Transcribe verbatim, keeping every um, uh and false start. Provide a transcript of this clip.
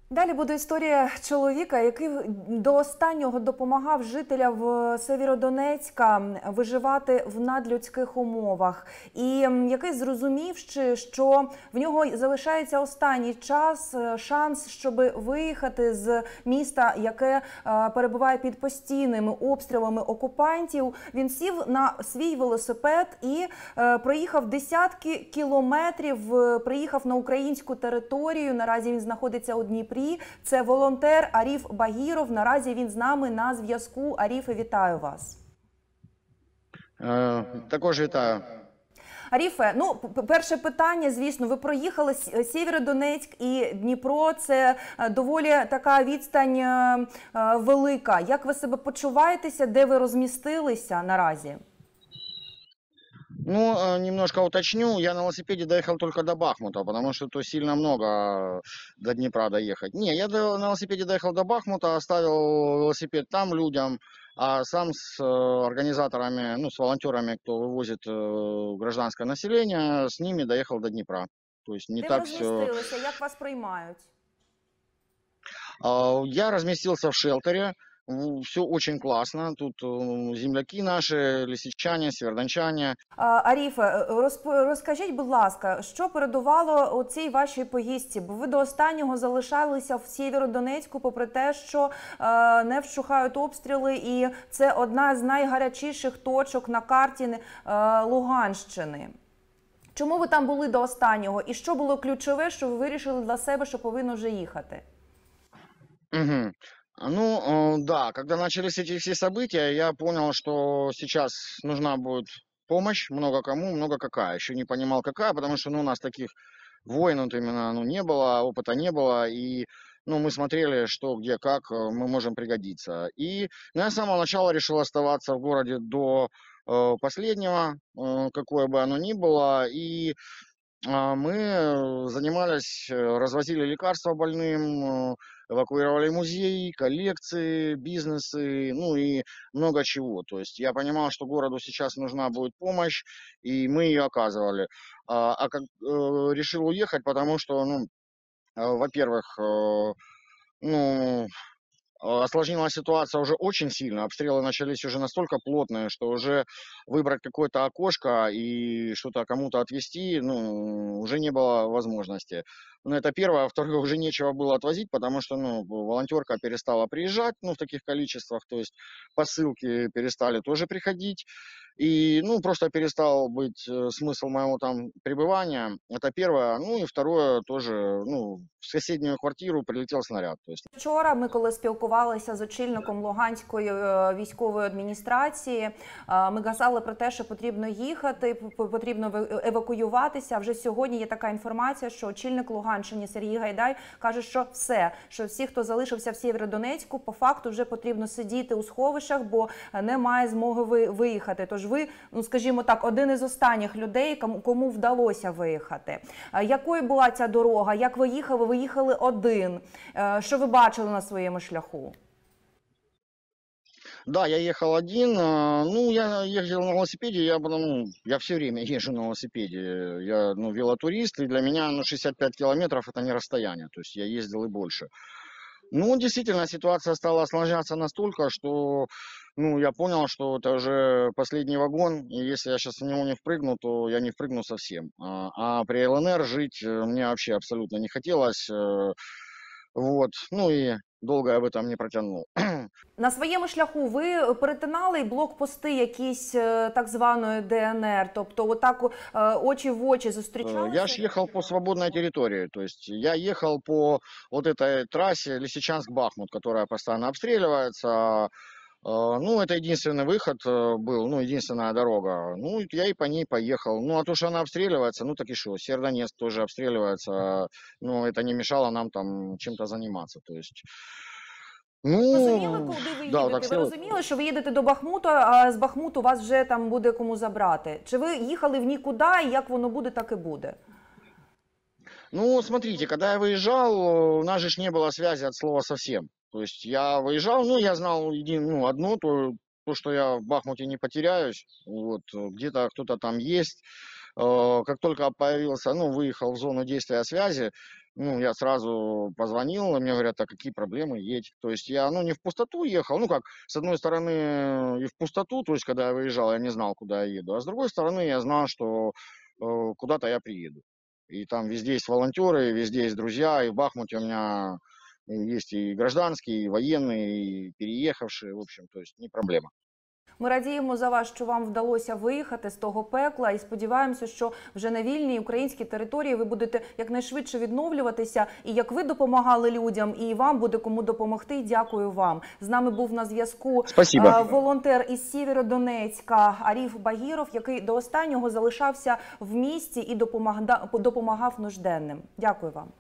Далі буде історія чоловіка, який до останнього допомагав жителям Сєвєродонецька виживати в надлюдських умовах. І який зрозумівши, що в нього залишається останній час, шанс, щоб виїхати з міста, яке перебуває під постійними обстрілами окупантів, він сів на свій велосипед і проїхав десятки кілометрів, приїхав на українську територію. Наразі він знаходиться у Дніпрі. Це волонтер Аріф Багіров. Наразі він з нами на зв'язку. Аріфе, вітаю вас. Е, також вітаю. Аріфе, ну, перше питання, звісно, ви проїхали Сєвєродонецьк і Дніпро, це доволі така відстань велика. Як ви себе почуваєтеся, де ви розмістилися наразі? Ну, немножко уточню, я на велосипеде доехал только до Бахмута, потому что то сильно много до Днепра доехать. Не, я на велосипеде доехал до Бахмута, оставил велосипед там людям, а сам с организаторами, ну, с волонтерами, кто вывозит гражданское население, с ними доехал до Днепра. То есть не Де так ви все... розмістилися? Як вас приймають? Я разместился в шелтере. Все очень классно. Тут земляки наші, лисичане, сєвєродончане. Аріфе, розкажіть, будь ласка, що передувало у цій вашій поїздці? Бо ви до останнього залишалися в Сєвєродонецьку, попри те, що не вщухають обстріли, і це одна з найгарячіших точок на карті Луганщини. Чому ви там були до останнього? І що було ключове, що ви вирішили для себе, що повинно вже їхати? Угу. Ну, да, когда начались эти все события, я понял, что сейчас нужна будет помощь, много кому, много какая. Еще не понимал, какая, потому что, ну, у нас таких войн вот именно, ну, не было, опыта не было, и, ну, мы смотрели, что, где, как мы можем пригодиться. И, ну, я с самого начала решил оставаться в городе до э, последнего, э, какое бы оно ни было, и мы занимались, развозили лекарства больным, эвакуировали музеи, коллекции, бизнесы, ну и много чего. То есть я понимал, что городу сейчас нужна будет помощь, и мы ее оказывали. А, а как э, решил уехать, потому что, ну, э, во-первых, э, ну, осложнилась ситуация уже очень сильно, обстрелы начались уже настолько плотные, что уже выбрать какое-то окошко и что-то кому-то отвезти, ну, уже не было возможности. Ну, это первое. А второе, уже нечего было отвозить, потому что, ну, волонтерка перестала приезжать, ну, в таких количествах, то есть посылки перестали тоже приходить. И, ну, просто перестал быть смысл моего там пребывания. Это первое. Ну, и второе тоже, ну, в соседнюю квартиру прилетел снаряд. То есть... Вчора ми, коли спілкувалися з очільником Луганської військової адміністрації, ми казали про те, що потрібно їхати, потрібно евакуюватися. Вже сьогодні є така інформація, що очільник Луганщини Сергій Гайдай каже, що все, що всі, хто залишився в Сєвєродонецьку, по факту вже потрібно сидіти у сховищах, бо немає змоги виїхати. Тож ви, ну, скажімо так, один із останніх людей, кому вдалося виїхати. Якою була ця дорога? Як ви їхали? Ви їхали один. Що ви бачили на своєму шляху? Да, я ехал один. Ну, я ездил на велосипеде, я, ну, я все время езжу на велосипеде. Я, ну, велотурист, и для меня, ну, шестьдесят пять километров это не расстояние, то есть я ездил и больше. Ну, действительно, ситуация стала осложняться настолько, что, ну, я понял, что это уже последний вагон, и если я сейчас в него не впрыгну, то я не впрыгну совсем. А, а при ЛНР жить мне вообще абсолютно не хотелось, вот, ну и долго я об этом не протягнув. На своєму шляху ви перетинали блокпости якісь так званої ДНР, тобто отак очі в очі зустрічалися? Я ж ехал по свободной территории, то есть я ехал по вот этой трассе Лисичанск-Бахмут, которая постоянно обстреливается. Ну, это единственный выход был, ну, единственная дорога. Ну, я и по ней поехал. Ну, а то, что она обстреливается, ну, так и что. Сєвєродонецк тоже обстреливается. Ну, это не мешало нам там чем-то заниматься, то есть... Ну, розуміли, куди ви їдете? Да, ви розуміли, що ви їдете до Бахмуту, а з Бахмуту вас вже там буде кому забрати? Чи ви їхали в нікуди, і як воно буде, так і буде? Ну, смотрите, когда я выезжал, у нас же не было связи от слова совсем. То есть я выезжал, ну, я знал един, ну, одно, то, то, что я в Бахмуте не потеряюсь, вот, где-то кто-то там есть, Э, Как только появился, ну, выехал в зону действия связи, ну, я сразу позвонил, и мне говорят: а какие проблемы, едь. То есть я, ну, не в пустоту ехал, ну, как, с одной стороны, и в пустоту, то есть когда я выезжал, я не знал, куда я еду, а с другой стороны, я знал, что э, куда-то я приеду. И там везде есть волонтеры, везде есть друзья, и в Бахмуте у меня есть и гражданские, и военные, и переехавшие, в общем, то есть не проблема. Ми радіємо за вас, що вам вдалося виїхати з того пекла, і сподіваємося, що вже на вільній українській території ви будете якнайшвидше відновлюватися. І як ви допомагали людям, і вам буде кому допомогти. Дякую вам. З нами був на зв'язку Спасибо. волонтер із Сєвєродонецька Аріф Багіров, який до останнього залишався в місті і допомагав нужденним. Дякую вам.